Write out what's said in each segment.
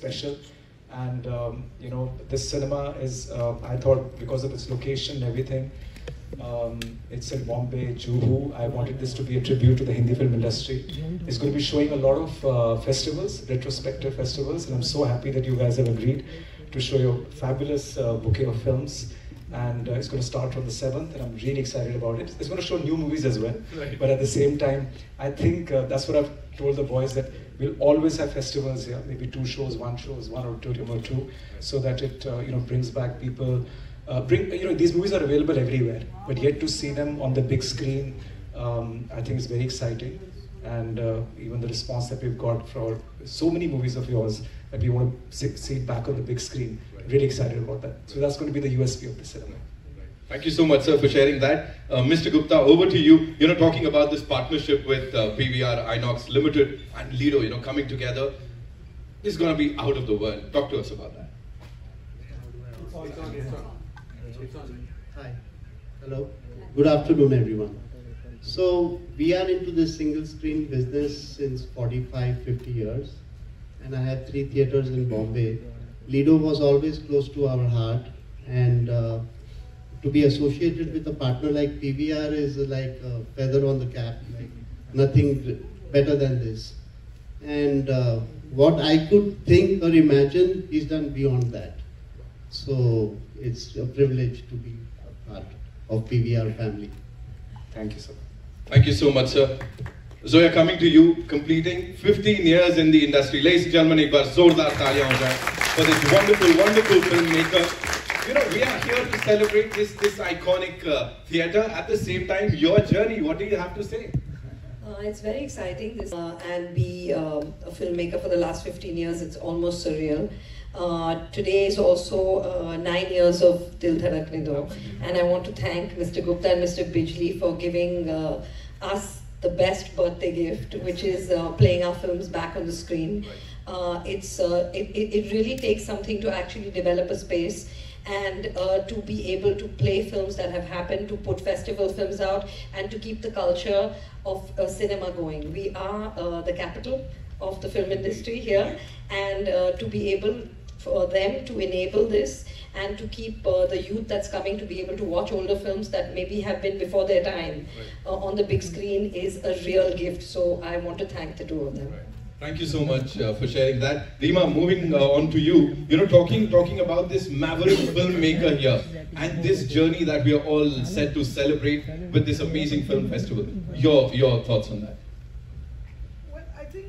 special. And you know, this cinema is, I thought, because of its location and everything, it's in Bombay, Juhu. I wanted this to be a tribute to the Hindi film industry. It's going to be showing a lot of festivals, retrospective festivals, and I'm so happy that you guys have agreed to show your fabulous bouquet of films. And it's going to start on the 7th, and I'm really excited about it. It's going to show new movies as well, but at the same time, I think that's what I've told the boys, that we'll always have festivals here, maybe 2 shows, 1 shows, 1 or 2 or 2, so that it you know, brings back people. You know, these movies are available everywhere, but yet to see them on the big screen, I think it's very exciting. And even the response that we've got for so many movies of yours, that we want to see it back on the big screen. Really excited about that. So that's going to be the USP of the cinema. Thank you so much, sir, for sharing that. Mr. Gupta, over to you. You know, talking about this partnership with PVR Inox Limited and Lido, you know, coming together, is going to be out of the world. Talk to us about that. Hi. Hello. Good afternoon, everyone. So we are into this single screen business since 45-50 years, and I have 3 theaters in Bombay. Lido was always close to our heart, and to be associated with a partner like PVR is like a feather on the cap, like nothing better than this. And what I could think or imagine is done beyond that. So it's a privilege to be a part of PVR family. Thank you so much. Thank you so much, sir. Zoya, coming to you, completing 15 years in the industry. Ladies and gentlemen, ek baar zordar taaliyan ho jaye for this wonderful, wonderful filmmaker. You know, we are here to celebrate this iconic theatre. At the same time, your journey, what do you have to say? It's very exciting, and be a filmmaker for the last 15 years. It's almost surreal. Today is also 9 years of Dil Dhadakne Do, and I want to thank Mr. Gupta and Mr. Bijli for giving us the best birthday gift, which is playing our films back on the screen. It really takes something to actually develop a space and to be able to play films that have happened, to put festival films out, and to keep the culture of cinema going. We are the capital of the film industry here, and to be able for them to enable this and to keep the youth that's coming to be able to watch older films that maybe have been before their time on the big screen is a real gift. So I want to thank the 2 of them. Thank you so much for sharing that. Reema, moving on to you. You know, talking about this maverick filmmaker here and this journey that we are all set to celebrate with this amazing film festival. Your thoughts on that? Well, I think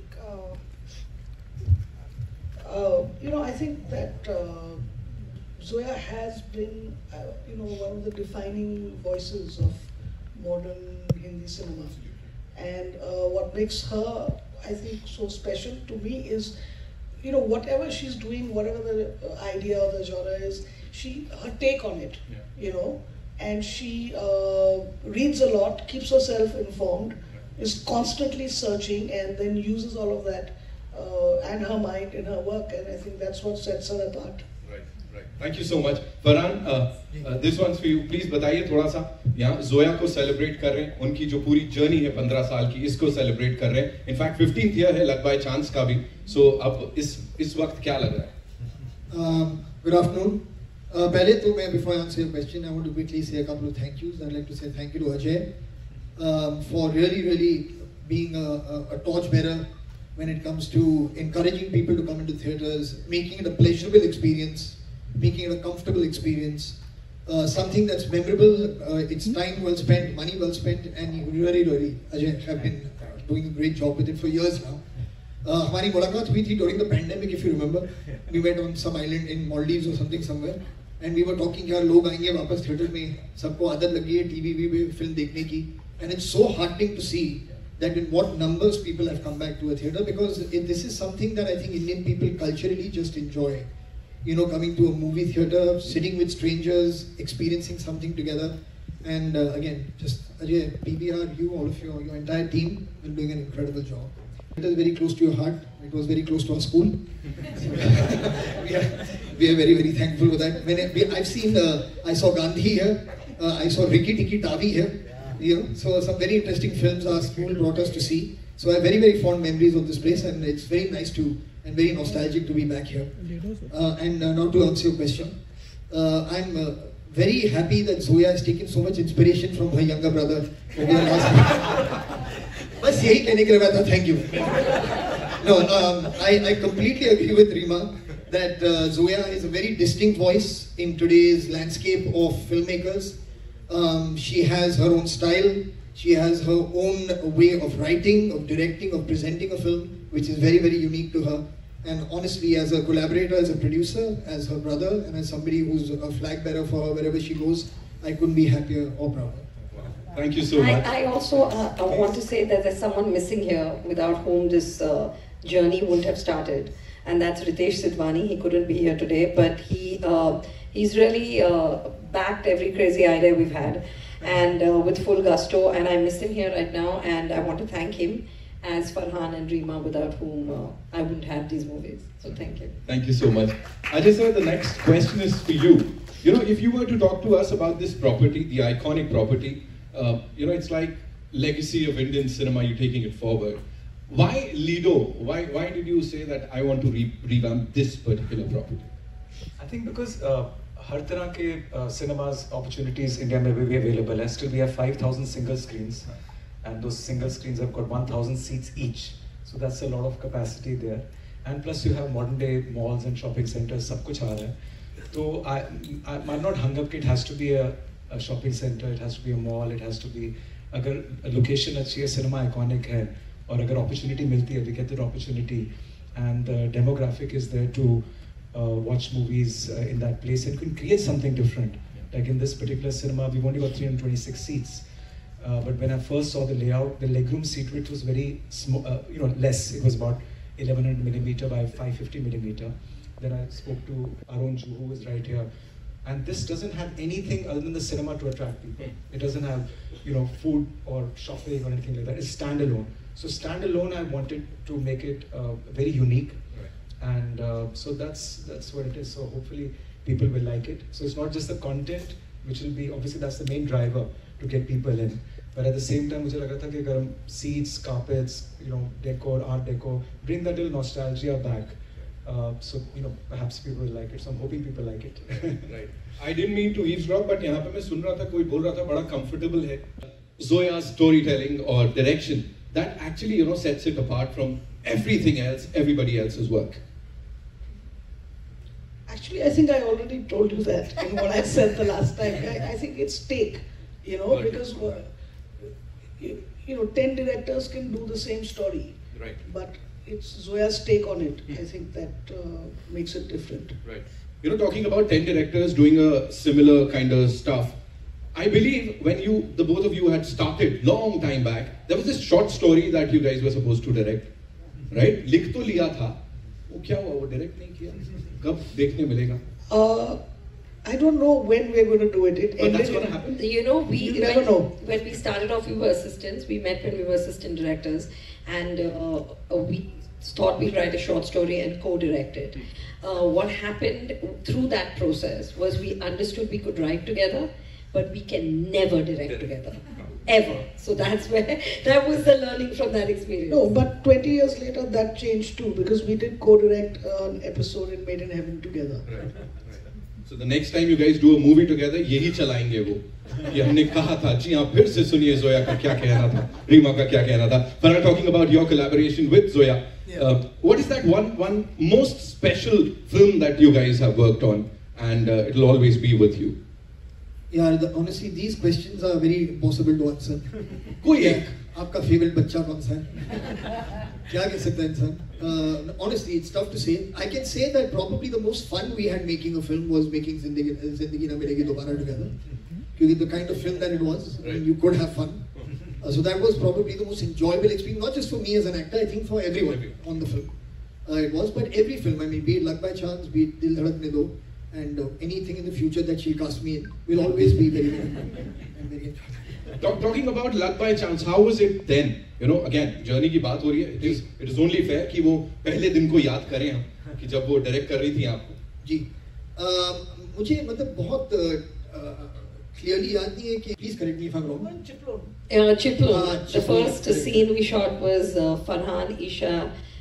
you know, I think that Zoya has been you know, one of the defining voices of modern Hindi cinema, and what makes her, I think, so special to me is, you know, whatever she's doing, whatever the idea or the genre is, her take on it, you know, and she reads a lot, keeps herself informed, is constantly searching, and then uses all of that and her mind in her work, and I think that's what sets her apart. Right. Thank you so much. Farhan, this one's for you. Please बताइए थोड़ा सा, यहाँ जोया को celebrate कर रहे हैं, उनकी जो पूरी journey है 15 साल की, इसको celebrate कर रहे हैं. In fact, 15th year है Luck by Chance का भी. So अब इस वक्त क्या लग रहा है? Good afternoon. पहले तो मैं, before I answer your question, I want to quickly say a couple of thank yous. I'd like to say thank you to Ajay for really being a torchbearer when it comes to encouraging people to come into theatres, making it a pleasurable experience, making it a comfortable experience, something that's memorable. It's time well spent, money well spent, and you really, Ajay, have been doing a great job with it for years now. हमारी मुलाकात हुई थी during the pandemic, if you remember. We went on some island in Maldives or something somewhere, and we were talking यार लोग आएंगे वापस theatre में, सबको आदत लगी है TV पे film देखने की, and it's so heartening to see that in what numbers people have come back to a theatre, because this is something that I think Indian people culturally just enjoy. You know, coming to a movie theatre, sitting with strangers, experiencing something together. And again, just Ajay, PVR, you, all of your entire team are doing an incredible job. It is very close to your heart. It was very close to our school. we are very, very thankful for that. I've seen, I saw Gandhi here, I saw Rikki Tikki Tavi here. You know, so some very interesting films our school brought us to see. So I have very, very fond memories of this place, and it's very nice to and very nostalgic to be back here. And now to answer your question, I'm very happy that Zoya has taken so much inspiration from her younger brother over the last बस यही कहने के लिए मैं था, thank you. No, I completely agree with Rima that Zoya is a very distinct voice in today's landscape of filmmakers. She has her own style, she has her own way of writing, of directing, of presenting a film, which is very, very unique to her. And honestly, as a collaborator, as a producer, as her brother, and as somebody who's a flag bearer for her wherever she goes, I couldn't be happier or prouder. Thank you so much. I also want to say that there's someone missing here without whom this journey wouldn't have started, and that's Ritesh Sidhwani. He couldn't be here today, but he's really backed every crazy idea we've had, and with full gusto, and I miss him here right now, and I want to thank him as Farhan and Rima, without whom I wouldn't have these movies. So thank you. Thank you so much. Ajay sir, the next question is for you. You know, if you were to talk to us about this property, the iconic property, it's like legacy of Indian cinema, you're taking it forward. Why Lido? Why did you say that I want to revamp this particular property? I think because हर तरह के cinemas opportunities India में भी available है. Still we have 5,000 single screens, and those single screens have got 1,000 seats each. So that's a lot of capacity there. And plus you have modern day malls and shopping centers, सब कुछ आ रहा है. So I'm not hung up. It has to be a shopping center, it has to be a mall, it has to be, अगर location अच्छी है, cinema iconic है, और अगर opportunity मिलती है, we get that opportunity, and the demographic is there to watch movies in that place, and can create something different. Like in this particular cinema, we've only got 326 seats, but when I first saw the layout, the legroom seat width was very small, less. It was about 1100 millimeter by 550 millimeter. Then I spoke to Arun Ju, who is right here. And this doesn't have anything other than the cinema to attract people. It doesn't have, food or shopping or anything like that. It's standalone. So standalone, I wanted to make it very unique, and so that's what it is. So hopefully people will like it. So it's not just the content, which will be, obviously that's the main driver to get people in. But at the same time, मुझे लगा था कि अगर हम seats, carpets, decor, art decor, bring that little nostalgia back. So perhaps people will like it. So I'm hoping people like it. Right. I didn't mean to eavesdrop, but यहाँ पे मैं सुन रहा था, कोई बोल रहा था बड़ा comfortable है. Zoya's storytelling or direction, that actually sets it apart from everything else, everybody else's work. Actually, I think I already told you that in what I said the last time. I think it's take, because 10 directors can do the same story, right? But it's Zoya's take on it. I think that makes it different. Right. Talking about 10 directors doing a similar kind of stuff, I believe when the both of you had started long time back, there was this short story that you guys were supposed to direct, right? लिख तो लिया था, वो क्या हुआ? वो direct नहीं किया. कब देखने मिलेगा? I don't know when we're going to do it. But that's going to happen. You never know. When we started off, we were assistants. We met when we were assistant directors, and we thought we'd write a short story and co-direct it. What happened through that process was we understood we could write together, but we can never direct together. Ever. So that was the learning from that experience. No, but 20 years later that changed too, because we did co-direct an episode in Made in Heaven together. Right. So the next time you guys do a movie together, यही चलाएंगे वो. ये हमने कहा था. जी हाँ, फिर से सुनिए जोया का क्या कहना था, रीमा का क्या कहना था. Farhan, talking about your collaboration with Zoya, what is that one most special film that you guys have worked on, and it'll always be with you? Yeah, honestly, these questions are very impossible to answer. कोई एक आपका favorite बच्चा कौन सा है? क्या कह सकता है इंसान? Honestly, it's tough to say. I can say that probably the most fun we had making a film was making Zindagi Na Milegi Dobara together. Because the kind of film that it was, you could have fun. So that was probably the most enjoyable experience, not just for me as an actor, I think for everyone on the film. It was, but every film, I mean, be it Luck by Chance, be it Dil Dhadakne Do, and anything in the future that she'll cast me in will always be very good and very enjoyable. Talking about Luck by Chance, how was it then? Again, journey की बात हो रही है. It is only fair कि वो पहले दिन को याद करें हम कि जब वो direct कर रही थी आपको. जी, मुझे मतलब बहुत clearly याद नहीं है कि, please correct me if I'm wrong. Chiplon. Chiplon. The first scene we shot was Farhan, Isha,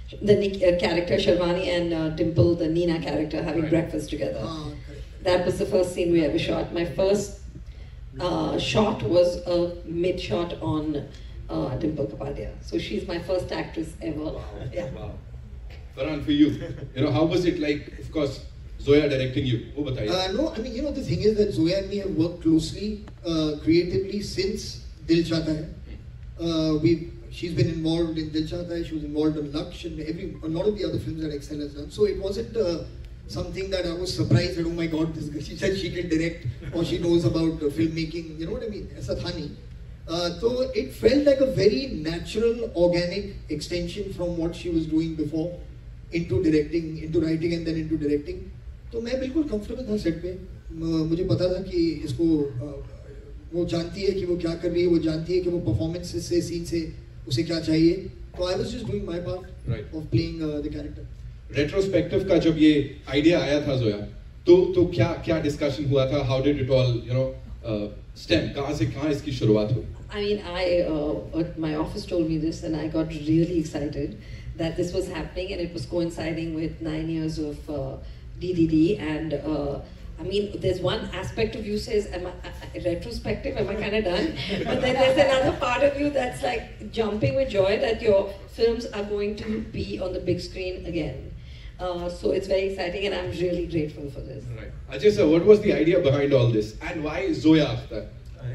the character Sharvani and Dimple, the Nina character, having breakfast together. That was the first scene we ever shot. My first shot was a mid shot on Dimple Kapadia. So she's my first actress ever. Wow. Yeah. Wow. Farhan, for you, how was it like? Of course, Zoya directing you. Wo bataiye. No, I mean, the thing is that Zoya and me have worked closely, creatively since Dil Chahta Hai. She's been involved in Dil Chahta Hai, she was involved in Laksh and a lot of the other films that Excel has done. So it wasn't something that I was surprised that, oh my God, she said she can direct or she knows about filmmaking, you know what I mean? Aisa tha nahi. So it felt like a very natural, organic extension from what she was doing before into directing, into writing and then into directing. तो मैं बिल्कुल comfortable था set पे. मुझे पता था कि इसको वो जानती है कि वो क्या कर रही है, वो जानती है कि वो performance से, scene से उसे क्या चाहिए. So I was just doing my part of playing the character. Retrospective का जब ये idea आया था Zoya, तो क्या discussion हुआ था? How did it all, stem? कहाँ से कहाँ इसकी शुरुआत हुई? I mean, my office told me this, and I got really excited that this was happening, and it was coinciding with 9 years of DDD. And I mean, there's one aspect of you says, am I retrospective? Am I kind of done? But then there's another part of you that's like jumping with joy that your films are going to be on the big screen again. So it's very exciting, and I'm really grateful for this. Right. Ajay sir, what was the idea behind all this, and why Zoya after?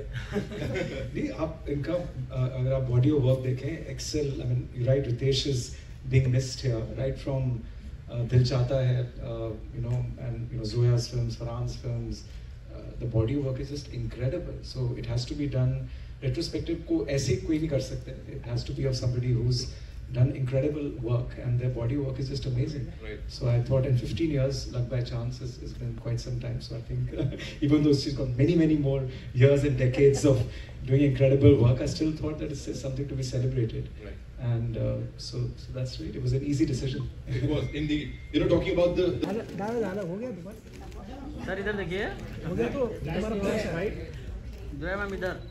नहीं आप इनका अगर आप body of work देखें, Excel, I mean, you're right, Ritesh is being missed here, right from Dil Chahta Hai, and Zoya's films, Farhan's films, the body of work is just incredible. So it has to be done. Retrospective को ऐसे कोई नहीं कर सकते. It has to be of somebody who's done incredible work, and their body work is just amazing. Right. So I thought in 15 years, Luck by Chance has been quite some time. So I think even though she's got many more years and decades of doing incredible work, I still thought that it's something to be celebrated. Right. And so that's right. It was an easy decision. It was indeed. Talking about the. Sir इधर देखिए हो गया तो जो है ma'am इधर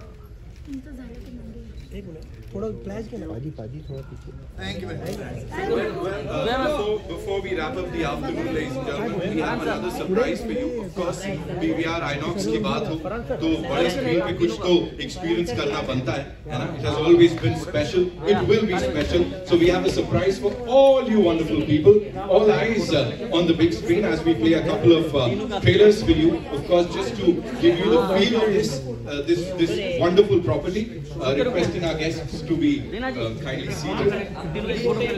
एक minute थोड़ा फ्लैश के पाजी थोड़ा पीछे. Thank you very much. So before we wrap up the afternoon, ladies and gentlemen, we have another surprise for you. Of course, PVR Inox की बात हो तो बड़े स्क्रीन पे कुछ तो एक्सपीरियंस करना बनता है ना? It has always been special. It will be special. So we have a surprise for all you wonderful people. All eyes on the big screen as we play a couple of trailers for you. Of course, just to give you the feel of this wonderful property. Requesting our guests to be kindly seated.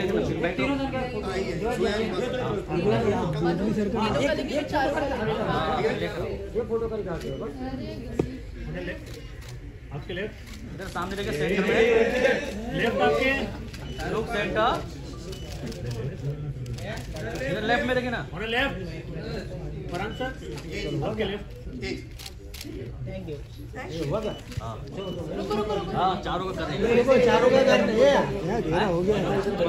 आपके left इधर सामने देखिए centre में left आपके लोग centre इधर left में देखिए ना और लेफ्ट फरहान सर आपके लेफ्ट थैंक यू हाँ चारों का करेंगे चारों का करने हो गया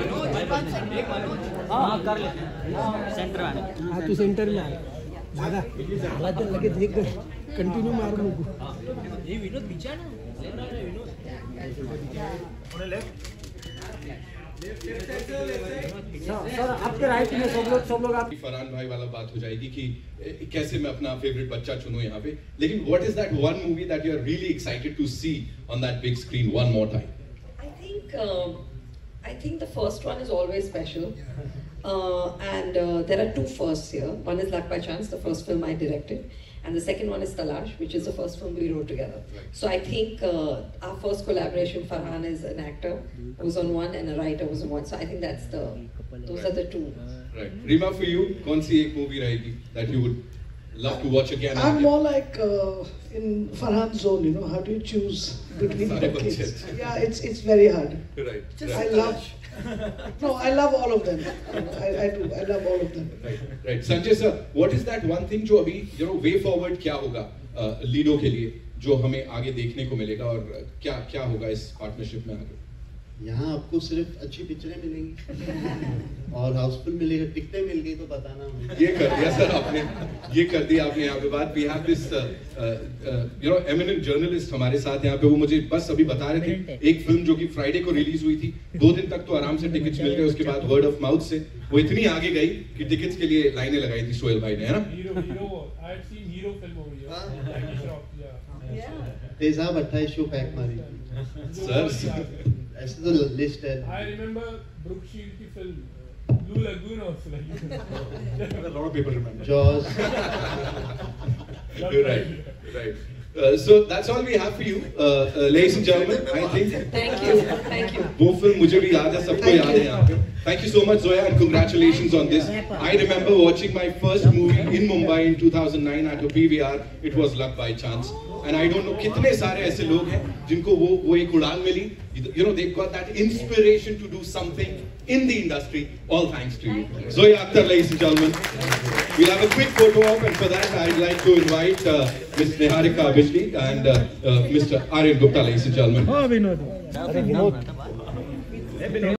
हाँ कर ले सेंटर आने हाँ तू सेंटर में आ दादा हालात लगे देख कंटिन्यू मार मुझको ये विनोद पीछे ना विनोद लेफ्ट सर आपके राइट में सब लोग आप फरहान भाई वाला बात हो जाएगी कि कैसे मैं अपना फेवरेट बच्चा चुनूं यहाँ पे. लेकिन what is that one movie that you are really excited to see on that big screen one more time? I think the first one is always special, and there are two firsts here. One is Luck by Chance, the first film I directed, and the second one is Talash, which is the first film we wrote together. So I think our first collaboration, Farhan is an actor who's on one and a writer who's on one. So I think those are the two. Right. Rima, for you, kaun si ek movie rahegi that you would love to watch again? I'm more like in Farhan's zone, how do you choose between the kids? Yeah, it's very hard. Right. I love all of them. I do. I love all of them. Right. Sanjay sir, what is that one thing जो अभी way forward क्या होगा ludo के लिए जो हमें आगे देखने को मिलेगा और क्या होगा इस पार्टनरशिप में आगे? यहाँ आपको सिर्फ अच्छी पिक्चरें मिलेंगी और हाउसफुल मिलेगा, टिकटें मिल गई तो बताना मुझे। ये कर दिया सर आपने, ये कर दिया आपने यहाँ पे बात। We have this eminent journalist हमारे साथ यहाँ पे, वो मुझे बस अभी बता रहे थे एक फिल्म जो कि फ्राइडे को रिलीज हुई थी, 2 दिन तक तो आराम से टिकट्स मिल गए, उसके बाद वर्ड ऑफ माउथ से वो इतनी आगे गई कि टिकट्स के लिए लाइनें लगाई थी सोहेल भाई ने, है ना? तेजाब 28 शो पैक मारी सर ऐसे तो लिस्ट है। I remember Brooke Shield की film Blue Lagoon also, like A lot of people remember. Jaws. right. So that's all we have for you, ladies and gentlemen. I think. Thank you. वो film मुझे भी याद है, सबको याद है यहाँ पे. Thank you so much, Zoya, and congratulations on this. I remember watching my first movie in Mumbai in 2009 at a PVR. It was Luck by Chance. And I don't know कितने सारे ऐसे लोग हैं जिनको वो एक उड़ान मिली. You know, they've got that inspiration to do something in the industry. All thanks to you, Zoya Akhtar, ladies and gentlemen. We'll have a quick photo op, and for that I'd like to invite Ms. Niharika Bijli and Mr. Aryan Gupta, ladies and gentlemen. Oh, Vinod.